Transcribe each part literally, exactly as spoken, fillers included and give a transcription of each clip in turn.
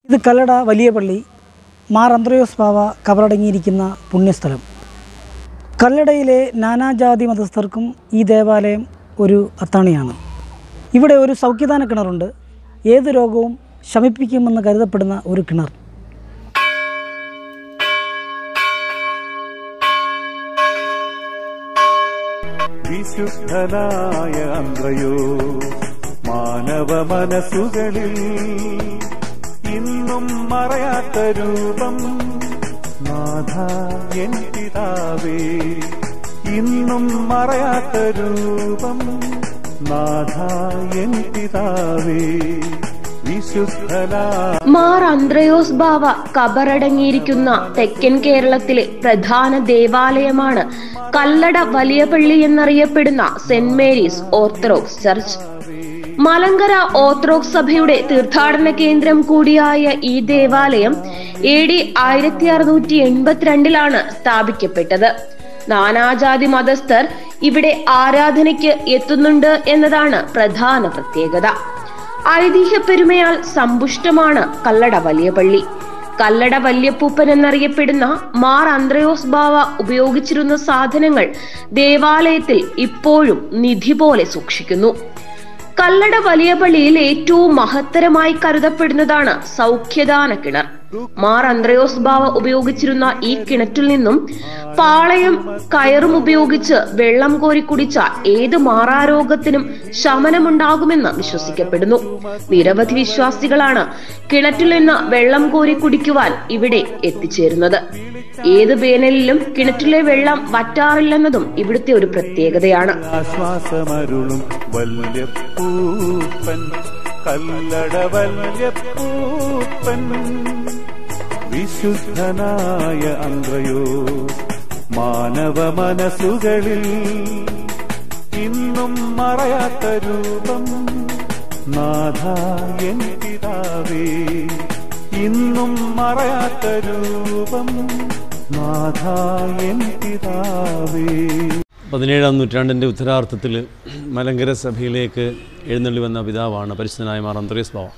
ഇത് കല്ലട വലിയ പള്ളി മാർ അന്ത്രയോസ് ബാവ കബറടങ്ങിയിരിക്കുന്ന പുണ്യസ്ഥലം. കല്ലടയിലെ നാനാജാതി മതസ്ഥർക്കും ഈ ദേവാലയം ഒരു അത്താണിയാണ്. ഇവിടെ ഒരു സൗഖ്യദാന കിണറുണ്ട്. ഏത് രോഗവും ശമിപ്പിക്കുമെന്ന് കരുതപ്പെടുന്ന ഒരു കിണർ. വിശുദ്ധനായ അന്ത്രയോ മാനവ മനസ്സുകളിൽ ഇന്നും മറയാത്ത രൂപം നാഥ എൻ പിതാവേ, ഇന്നും മറയാത്ത രൂപം നാഥ എൻ പിതാവേ. മാർ അന്ത്രയോസ് ബാവ കബറടങ്ങിയിരിക്കുന്ന തെക്കൻ കേരളത്തിലെ പ്രധാന ദേവാലയമാണ് കല്ലട വലിയ പള്ളി എന്നറിയപ്പെടുന്ന saint Mary's Orthodox church. Malankara Orthodox സഭയുടെ തീർത്ഥാടന കേന്ദ്രം കൂടിയായ ഈ ദേവാലയം എ ഡി ആയിരത്തി അറുന്നൂറ്റി എൺപത്തിരണ്ടിലാണ് സ്ഥാപിക്കപ്പെട്ടത്. നാനാജാതി മതസ്ഥർ ഇവിടെ ആരാധനയ്ക്ക് എത്തുന്നുണ്ട് എന്നതാണ് പ്രധാന പ്രത്യേകത. ഐതിഹ്യ പെരുമയാൽ സമ്പുഷ്ടമാണ് കല്ലട വലിയ പള്ളി. കല്ലട വല്യപ്പൂപ്പൻ എന്നറിയപ്പെടുന്ന മാർ അന്ത്രയോസ് ബാവ ഉപയോഗിച്ചിരുന്ന സാധനങ്ങൾ ദേവാലയത്തിൽ ഇപ്പോഴും നിധി പോലെ സൂക്ഷിക്കുന്നു. കല്ലട വലിയ പള്ളിയിൽ ഏറ്റവും മഹത്തരമായി കരുതപ്പെടുന്നതാണ് സൗഖ്യദാന കിണർ. മാർ അന്ത്രയോസ് ബാവ ഉപയോഗിച്ചിരുന്ന ഈ കിണറ്റിൽ നിന്നും പാളയം കയറും ഉപയോഗിച്ച് വെള്ളം കോരി കുടിച്ച ഏത് മാറാരോഗത്തിനും ശമനമുണ്ടാകുമെന്ന് വിശ്വസിക്കപ്പെടുന്നു. നിരവധി വിശ്വാസികളാണ് കിണറ്റിൽ നിന്ന് വെള്ളം കോരി കുടിക്കുവാൻ ഇവിടെ എത്തിച്ചേരുന്നത്. ഏത് വേനലിലും കിണറ്റിലെ വെള്ളം വറ്റാറില്ലെന്നതും ഇവിടുത്തെ ഒരു പ്രത്യേകതയാണ്. വിശുദ്ധനായ അന്ത്രയോ മാനവ മനസ്സുകളിൽ ഇന്നും മറയാത്ത രൂപം നാഥ എൻ പിതാവേ, ഇന്നും മറയാത്ത രൂപം നാഥ എൻ പിതാവേ. പതിനേഴാം നൂറ്റാണ്ടിൻ്റെ ഉത്തരാർത്ഥത്തിൽ മലങ്കര സഭയിലേക്ക് എഴുന്നള്ളി വന്ന പിതാവാണ് പരിശുദ്ധനായ മാർ അന്ത്രയോസ് ബാവ.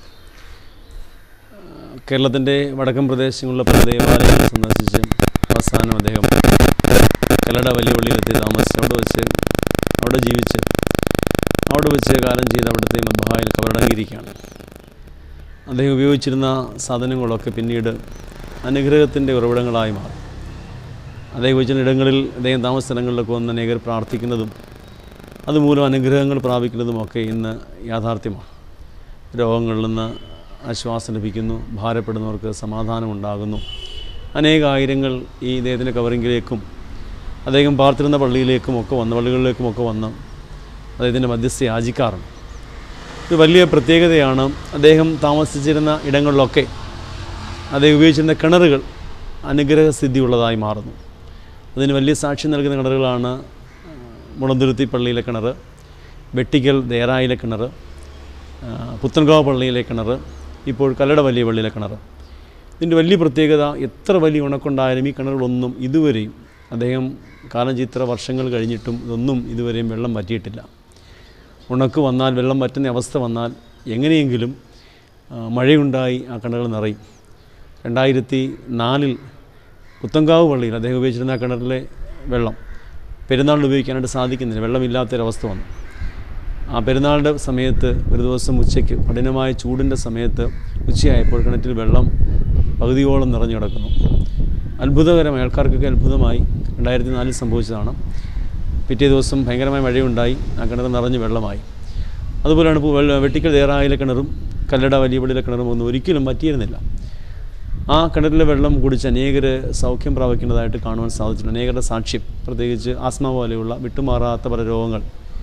കേരളത്തിൻ്റെ വടക്കൻ പ്രദേശങ്ങളിലെ പല ദേവാലയങ്ങൾ സന്ദർശിച്ച് അവസാനം അദ്ദേഹം കല്ലട വലിയ പള്ളിയിലെത്തി താമസിച്ച് അവിടെ വെച്ച് അവിടെ ജീവിച്ച് അവിടെ വെച്ച് കാലം ചെയ്ത് അവിടുത്തെ മദ്ബഹായിൽ കബറടങ്ങിയിരിക്കുകയാണ്. അദ്ദേഹം ഉപയോഗിച്ചിരുന്ന സാധനങ്ങളൊക്കെ പിന്നീട് അനുഗ്രഹത്തിൻ്റെ ഉറവിടങ്ങളായി മാറി. അദ്ദേഹം ഉപയോഗിച്ചിരുന്ന ഇടങ്ങളിൽ അദ്ദേഹം താമസ സ്ഥലങ്ങളിലൊക്കെ വന്ന് അനേകർ പ്രാർത്ഥിക്കുന്നതും അതുമൂലം അനുഗ്രഹങ്ങൾ പ്രാപിക്കുന്നതുമൊക്കെ ഇന്ന് യാഥാർത്ഥ്യമാണ്. രോഗങ്ങളിൽ നിന്ന് ആശ്വാസം ലഭിക്കുന്നു, ഭാരപ്പെടുന്നവർക്ക് സമാധാനം ഉണ്ടാകുന്നു. അനേകായിരങ്ങൾ ഈ ഇദ്ദേഹത്തിൻ്റെ കവറിങ്ങിലേക്കും അദ്ദേഹം പാർത്തിരുന്ന പള്ളിയിലേക്കും ഒക്കെ വന്ന് പള്ളികളിലേക്കുമൊക്കെ വന്ന് അദ്ദേഹത്തിൻ്റെ മധ്യസ്ഥ യാചിക്കാറുണ്ട്. ഒരു വലിയ പ്രത്യേകതയാണ് അദ്ദേഹം താമസിച്ചിരുന്ന ഇടങ്ങളിലൊക്കെ അദ്ദേഹം ഉപയോഗിച്ചിരുന്ന കിണറുകൾ അനുഗ്രഹസിദ്ധിയുള്ളതായി മാറുന്നു. അതിന് വലിയ സാക്ഷ്യം നൽകുന്ന കിണറുകളാണ് മുളന്തുരുത്തി പള്ളിയിലെ കിണർ, വെട്ടിക്കൽ ദേറായിലെ കിണർ, പുത്തൻകാവ് പള്ളിയിലെ കിണർ, ഇപ്പോൾ കല്ലട വലിയ പള്ളിയിലെ കിണർ. ഇതിൻ്റെ വലിയ പ്രത്യേകത എത്ര വലിയ ഉണക്കുണ്ടായാലും ഈ കിണറുകളൊന്നും ഇതുവരെയും അദ്ദേഹം കാലം ചിത്ര വർഷങ്ങൾ കഴിഞ്ഞിട്ടും ഇതൊന്നും ഇതുവരെയും വെള്ളം പറ്റിയിട്ടില്ല. ഉണക്ക് വന്നാൽ വെള്ളം പറ്റുന്ന അവസ്ഥ വന്നാൽ എങ്ങനെയെങ്കിലും മഴയുണ്ടായി ആ കിണറുകൾ നിറയും. രണ്ടായിരത്തി നാലിൽ പുത്തൻകാവ് പള്ളിയിൽ അദ്ദേഹം ഉപയോഗിച്ചിരുന്ന ആ കിണറിലെ വെള്ളം പെരുന്നാളിൽ ഉപയോഗിക്കാനായിട്ട് സാധിക്കുന്നില്ല, വെള്ളമില്ലാത്തൊരവസ്ഥ വന്നു. ആ പെരുന്നാളിൻ്റെ സമയത്ത് ഒരു ദിവസം ഉച്ചയ്ക്ക് കഠിനമായ ചൂടിൻ്റെ സമയത്ത് ഉച്ചയായപ്പോൾ കിണറ്റിൽ വെള്ളം പകുതിയോളം നിറഞ്ഞു കിടക്കുന്നു. അത്ഭുതകരമായി, ആൾക്കാർക്കൊക്കെ അത്ഭുതമായി. രണ്ടായിരത്തി നാലിൽ സംഭവിച്ചതാണ്. പിറ്റേ ദിവസം ഭയങ്കരമായ മഴയുണ്ടായി, ആ കിണർ നിറഞ്ഞ് വെള്ളമായി. അതുപോലെയാണ് ഇപ്പോൾ വെട്ടിക്കൽ ദേറായിലെ കിണറും കല്ലട വലിയ പള്ളിയിലെ കിണറും ഒന്നും ഒരിക്കലും പറ്റിയിരുന്നില്ല. ആ കിണറിലെ വെള്ളം കുടിച്ച് അനേകർ സൗഖ്യം പ്രാപിക്കുന്നതായിട്ട് കാണുവാൻ സാധിച്ചിട്ടുണ്ട്. അനേകരുടെ സാക്ഷ്യം, പ്രത്യേകിച്ച് ആസ്മ പോലെയുള്ള വിട്ടുമാറാത്ത പല രോഗങ്ങൾ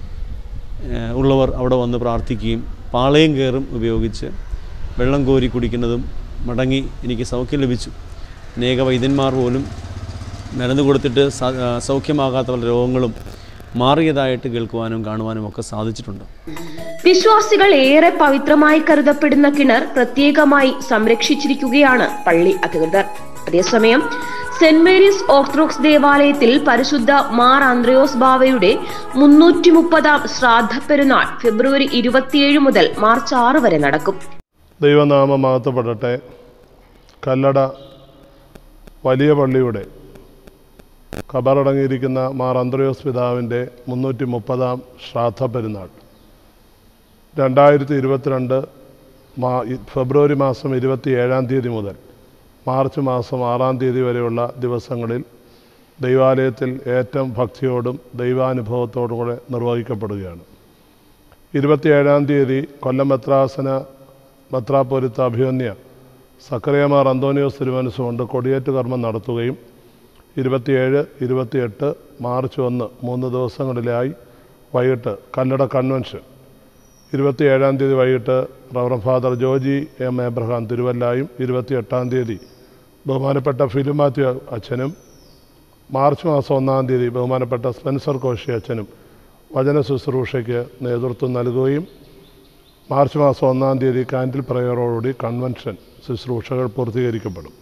ഉള്ളവർ അവിടെ വന്ന് പ്രാർത്ഥിക്കുകയും പാളയം കയറും ഉപയോഗിച്ച് വെള്ളം കോരി കുടിക്കുന്നതും മടങ്ങി എനിക്ക് സൗഖ്യം ലഭിച്ചു. അനേക വൈദ്യന്മാർ പോലും മരുന്ന് കൊടുത്തിട്ട് സൗഖ്യമാകാത്ത പല രോഗങ്ങളും മാറിയതായിട്ട് കേൾക്കുവാനും കാണുവാനും ഒക്കെ സാധിച്ചിട്ടുണ്ട്. വിശ്വാസികൾ ഏറെ പവിത്രമായി കരുതപ്പെടുന്ന കിണർ പ്രത്യേകമായി സംരക്ഷിച്ചിരിക്കുകയാണ് പള്ളി അധികൃതർ. അതേസമയം സെന്റ് മേരീസ് ഓർത്തഡോക്സ് ദേവാലയത്തിൽ പരിശുദ്ധ മാർ അന്ത്രയോസ് ബാവയുടെ മുന്നൂറ്റി മുപ്പതാം ശ്രാദ്ധ പെരുന്നാൾ ഫെബ്രുവരി ഇരുപത്തിയേഴ് മുതൽ മാർച്ച് ആറ് വരെ നടക്കും. ദൈവനാമം മഹത്വപ്പെടട്ടെ. കല്ലട വലിയ പള്ളിയുടെ ഖബറടങ്ങിയിരിക്കുന്ന മാർ അന്ത്രയോസ് പിതാവിൻ്റെ മുന്നൂറ്റി മുപ്പതാം ശ്രാദ്ധ പെരുന്നാൾ രണ്ടായിരത്തി ഇരുപത്തിരണ്ട് മാ ഫെബ്രുവരി മാസം ഇരുപത്തി ഏഴാം തീയതി മുതൽ മാർച്ച് മാസം ആറാം തീയതി വരെയുള്ള ദിവസങ്ങളിൽ ദൈവാലയത്തിൽ ഏറ്റവും ഭക്തിയോടും ദൈവാനുഭവത്തോടും കൂടെ നിർവഹിക്കപ്പെടുകയാണ്. ഇരുപത്തിയേഴാം തീയതി കൊല്ലം മെത്രാസന മെത്രാപ്പൊലിത്ത അഭിമന്യ സക്കറിയ മാർ അന്തോണിയോസ് തിരുമനസ്സുകൊണ്ട് കൊടിയേറ്റ് കർമ്മം നടത്തുകയും ഇരുപത്തിയേഴ് ഇരുപത്തിയെട്ട് മാർച്ച് ഒന്ന് മൂന്ന് ദിവസങ്ങളിലായി വൈകിട്ട് കല്ലട കൺവെൻഷൻ, ഇരുപത്തിയേഴാം തീയതി വൈകിട്ട് reverend father Joji M Abraham തിരുവല്ലായും, ഇരുപത്തിയെട്ടാം തീയതി ബഹുമാനപ്പെട്ട ഫിലിപ്പ് മാത്യു അച്ഛനും, മാർച്ച് മാസം ഒന്നാം തീയതി ബഹുമാനപ്പെട്ട സ്പെൻസർ കോശി അച്ഛനും വചന ശുശ്രൂഷയ്ക്ക് നേതൃത്വം നൽകുകയും മാർച്ച് മാസം ഒന്നാം തീയതി കാൻഡിൽ പ്രയറോടുകൂടി കൺവെൻഷൻ ശുശ്രൂഷകൾ പൂർത്തീകരിക്കപ്പെടും.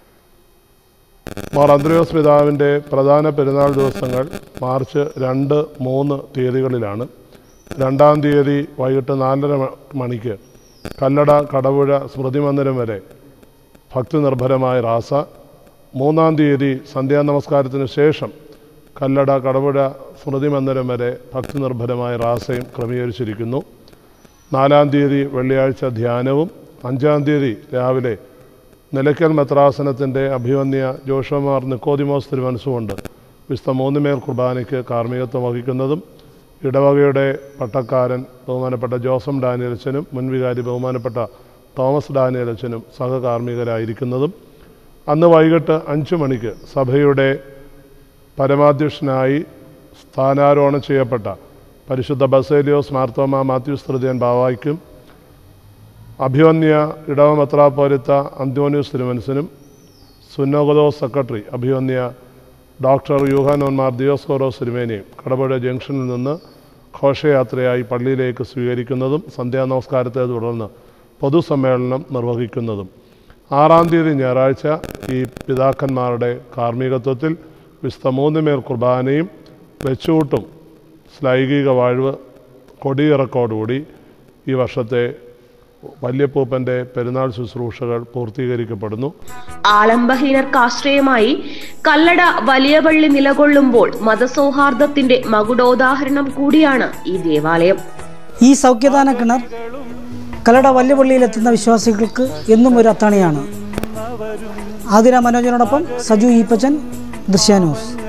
മാർ അന്ത്രയോസ് പിതാവിൻ്റെ പ്രധാന പെരുന്നാൾ ദിവസങ്ങൾ മാർച്ച് രണ്ട് മൂന്ന് തീയതികളിലാണ്. രണ്ടാം തീയതി വൈകിട്ട് നാലര മണിക്ക് കല്ലട കടവുഴ സ്മൃതി മന്ദിരം വരെ ഭക്തി നിർഭരമായ റാസ. മൂന്നാം തീയതി സന്ധ്യാനമസ്കാരത്തിന് ശേഷം കല്ലട കടവുഴ സ്മൃതി മന്ദിരം വരെ ഭക്തി നിർഭരമായ റാസയും ക്രമീകരിച്ചിരിക്കുന്നു. നാലാം തീയതി വെള്ളിയാഴ്ച ധ്യാനവും, അഞ്ചാം തീയതി രാവിലെ നിലയ്ക്കൽ മെത്രാസനത്തിൻ്റെ അഭിമന്യ ജോഷമാർ നിക്കോദിമോസ് തിരുമനസ്സുകൊണ്ട് വിശുദ്ധ മൂന്നുമേൽ കുർബാനയ്ക്ക് കാർമ്മികത്വം വഹിക്കുന്നതും ഇടവകയുടെ പട്ടക്കാരൻ ബഹുമാനപ്പെട്ട ജോസം ഡാനിയലച്ചനും മുൻവികാരി ബഹുമാനപ്പെട്ട തോമസ് ഡാനിയലച്ചനും സഹകാർമ്മികരായിരിക്കുന്നതും അന്ന് വൈകിട്ട് അഞ്ച് മണിക്ക് സഭയുടെ പരമാധ്യക്ഷനായി സ്ഥാനാരോഹണം ചെയ്യപ്പെട്ട പരിശുദ്ധ ബസേലിയോസ് മാർത്തോമ മാത്യൂസ് തൃതീയൻ ബാവായ്ക്കും അഭിമന്യ ഇടവ മെത്രാപ്പൊലീത്ത അന്തോണിയോസ് തിരുമനസ്സിനും സുന്നോഗദോസ് സെക്രട്ടറി അഭിമന്യ ഡോക്ടർ യൂഹാനോൻ മാർ ദിയോസ്കോറോസ് തിരുമേനിയും കടപുഴ ജംഗ്ഷനിൽ നിന്ന് ഘോഷയാത്രയായി പള്ളിയിലേക്ക് സ്വീകരിക്കുന്നതും സന്ധ്യാനമസ്കാരത്തെ തുടർന്ന് പൊതുസമ്മേളനം നിർവഹിക്കുന്നതും ആറാം തീയതി ഞായറാഴ്ച ഈ പിതാക്കന്മാരുടെ കാർമ്മികത്വത്തിൽ വിശുദ്ധ മൂന്നുമേൽ കുർബാനയും വെച്ചുകൂട്ടും ശ്ലൈകിക വാഴ്വ് കൊടിയിറക്കോടുകൂടി ഈ വർഷത്തെ വല്യപ്പൂപ്പൻ്റെ പെരുന്നാൾ ശുശ്രൂഷകൾ പൂർത്തീകരിക്കപ്പെടുന്നു. ആലംബഹീനർക്ക് ആശ്രയമായി കല്ലട വലിയ പള്ളി നിലകൊള്ളുമ്പോൾ മതസൗഹാർദ്ദത്തിന്റെ മകുടോദാഹരണം കൂടിയാണ് ഈ ദേവാലയം. ഈ സൗഖ്യദാന കിണർ കല്ലട വലിയ പള്ളിയിലെത്തുന്ന വിശ്വാസികൾക്ക് എന്നും ഒരു അത്താണിയാണ്. ആതിര മനോജനോടൊപ്പം സജു ഈപ്പച്ചൻ, ദൃശ്യ ന്യൂസ്.